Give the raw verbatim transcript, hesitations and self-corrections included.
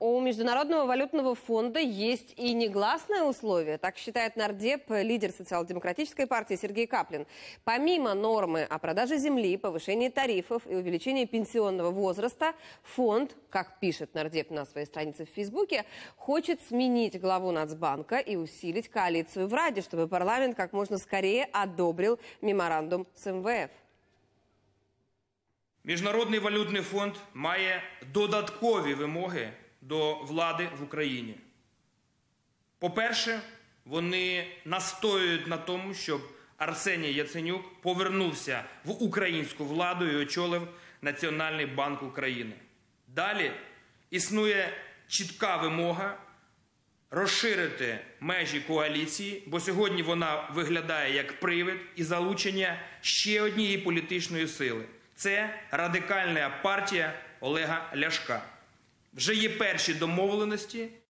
У Международного валютного фонда есть и негласное условие, так считает нардеп, лидер социал-демократической партии Сергей Каплин. Помимо нормы о продаже земли, повышении тарифов и увеличении пенсионного возраста, фонд, как пишет нардеп на своей странице в Фейсбуке, хочет сменить главу Нацбанка и усилить коалицию в Раде, чтобы парламент как можно скорее одобрил меморандум с эм вэ эф. Міжнародний валютний фонд має додаткові вимоги до влади в Україні. По-перше, вони настоюють на тому, щоб Арсеній Яценюк повернувся в українську владу і очолив Національний банк України. Далі існує чітка вимога розширити межі коаліції, бо сьогодні вона виглядає як привид і залучення ще однієї політичної сили. Це Радикальна партія Олега Ляшка. Вже є перші домовленості.